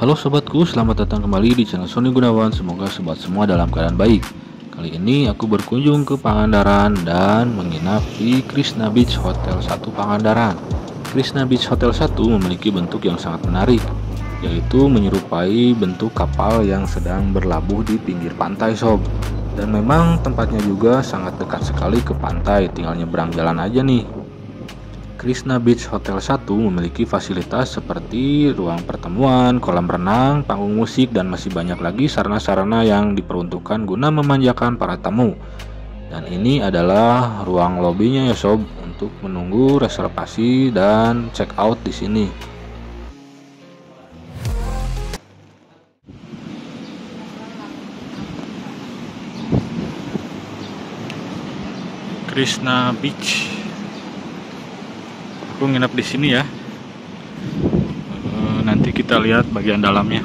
Halo sobatku, selamat datang kembali di channel Sony Gunawan. Semoga sobat semua dalam keadaan baik. Kali ini aku berkunjung ke Pangandaran dan menginap di Krishna Beach Hotel 1 Pangandaran. Krishna Beach Hotel 1 memiliki bentuk yang sangat menarik, yaitu menyerupai bentuk kapal yang sedang berlabuh di pinggir pantai sob. Dan memang tempatnya juga sangat dekat sekali ke pantai, tinggal nyebrang jalan aja nih. Krishna Beach Hotel 1 memiliki fasilitas seperti ruang pertemuan, kolam renang, panggung musik, dan masih banyak lagi sarana-sarana yang diperuntukkan guna memanjakan para tamu. Dan ini adalah ruang lobbynya ya sob, untuk menunggu reservasi dan check out di sini. Krishna Beach. Aku nginep di sini ya. Nanti kita lihat bagian dalamnya.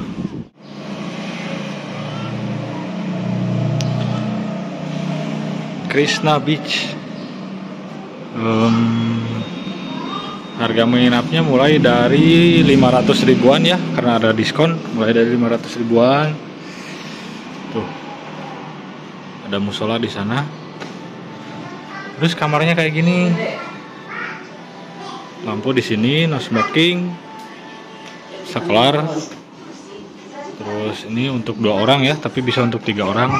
Krishna Beach. Harga menginapnya mulai dari 500 ribuan ya, karena ada diskon. Mulai dari 500 ribuan. Tuh, ada musola di sana. Terus kamarnya kayak gini. Lampu di sini, no smoking, saklar. Terus ini untuk 2 orang ya, tapi bisa untuk 3 orang.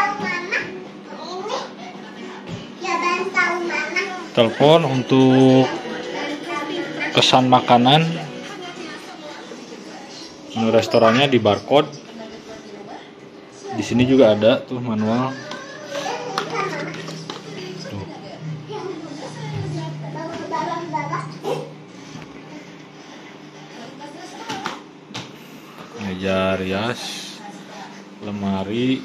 Telepon untuk pesan makanan. Menu restorannya di barcode. Di sini juga ada tuh manual. Meja rias, lemari,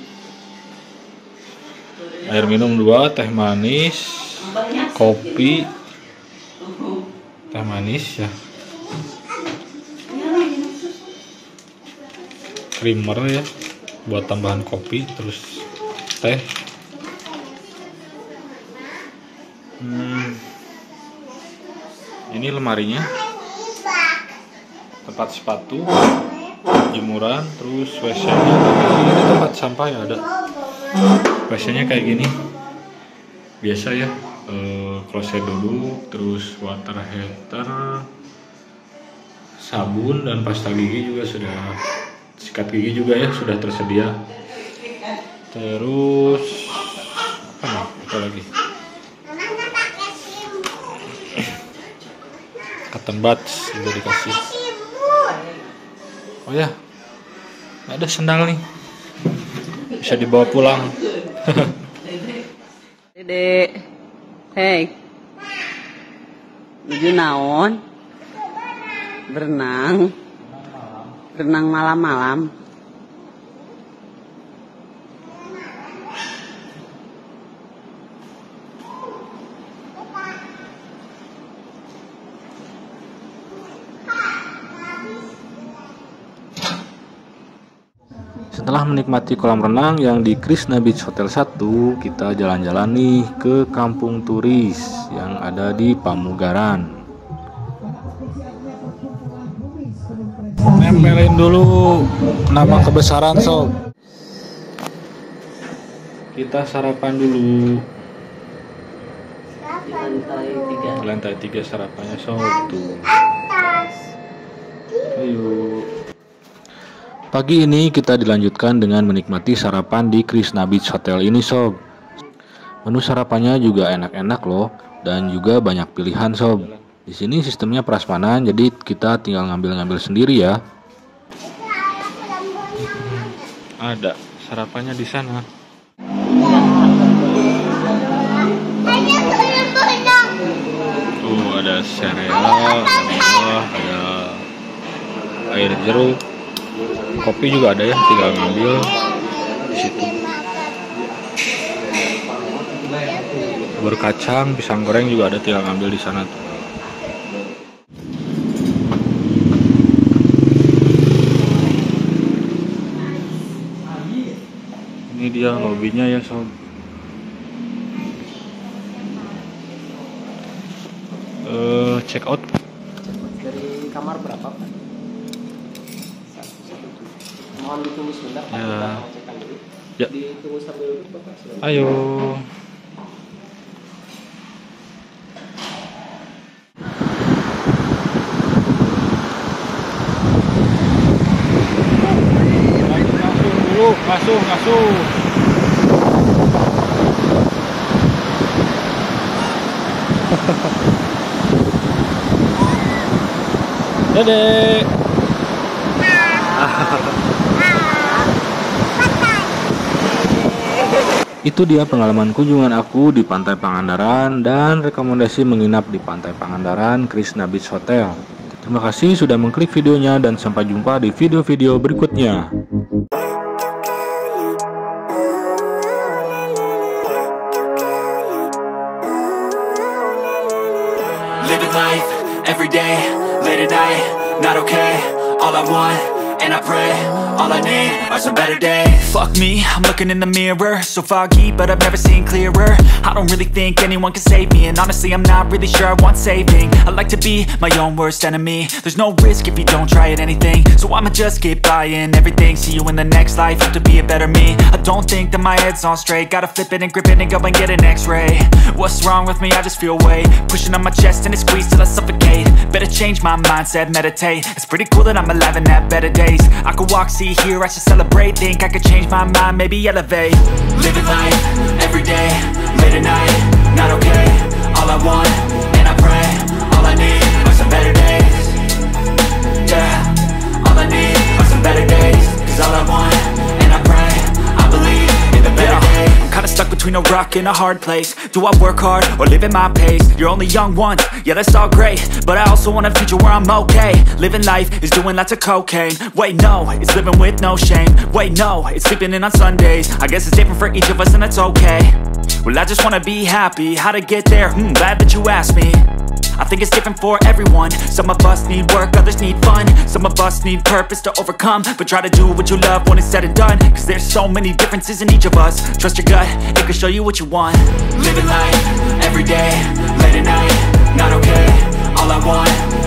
air minum 2, teh manis, kopi, teh manis ya, creamer ya buat tambahan kopi, terus teh. Ini lemarinya, tempat sepatu, jemuran, terus WC-nya ini tempat sampah ya ada. WC-nya kayak gini, biasa ya, kloset duduk, terus water heater, sabun dan pasta gigi juga sudah, sikat gigi juga ya sudah tersedia. Terus apa lagi? Cotton buds juga dikasih. Oh ya, ada sendal nih, bisa dibawa pulang. Dede, hey, tujuh naon, berenang malam-malam. Setelah menikmati kolam renang yang di Krishna Beach Hotel 1, kita jalan-jalan nih ke kampung turis yang ada di Pamugaran. Nempelin dulu nama kebesaran sob. Kita sarapan dulu. Di lantai 3 sarapannya sob tuh. Ayo. Pagi ini kita dilanjutkan dengan menikmati sarapan di Krishna Beach Hotel ini sob. Menu sarapannya juga enak-enak loh, dan juga banyak pilihan sob. Di sini sistemnya prasmanan, jadi kita tinggal ngambil-ngambil sendiri ya. Ada sarapannya di sana. Tuh ada sereal, ada air jeruk. Kopi juga ada ya, tinggal ngambil di situ. Bubur kacang, pisang goreng juga ada, tinggal ngambil di sana tuh. Ini dia lobbynya ya sob. Check out Dari kamar berapa, Pak? Mohon ditunggu sebentar, Pak. Ya. Kita ngecekkan dulu. Ya. Ditunggu sambil duduk, Bapak. Silakan. Ayo. Ngasuh. Dedek. Itu dia pengalaman kunjungan aku di Pantai Pangandaran dan rekomendasi menginap di Pantai Pangandaran Krishna Beach Hotel. Terima kasih sudah mengklik videonya dan sampai jumpa di video-video berikutnya. Living life, everyday, late at night, not okay. All I want, and I pray, all I need are some better days. Fuck me, I'm looking in the mirror, so foggy, but I've never seen clearer. I don't really think anyone can save me, and honestly I'm not really sure I want saving. I like to be my own worst enemy. There's no risk if you don't try at anything, so I'ma just keep buying everything. See you in the next life, have to be a better me. I don't think that my head's on straight, gotta flip it and grip it and go and get an x-ray. What's wrong with me? I just feel weight pushing on my chest and it squeezes till I suffocate. Better change my mindset, meditate. It's pretty cool that I'm alive and have better days. I could walk, see, hear, I should celebrate. Think I could change my mind, maybe elevate. Living life, everyday, late at night, not okay. All I want, and I pray, all I need are some better days. Yeah, all I need are some better days. Cause all I want, and I pray, I believe in the better days. I'm kinda stuck between a rock and a hard place. Do I work hard or live at my pace? You're only young once, yeah that's all great, but I also want a future where I'm okay. Living life is doing lots of cocaine. Wait no, it's living with no shame. Wait no, it's sleeping in on Sundays. I guess it's different for each of us and that's okay. Well I just wanna be happy, how to get there? Glad that you asked me. I think it's different for everyone. Some of us need work, others need fun. Some of us need purpose to overcome. But try to do what you love when it's said and done. Cause there's so many differences in each of us. Trust your gut, it can show you what you want. Living life, everyday, late at night, not okay. All I want,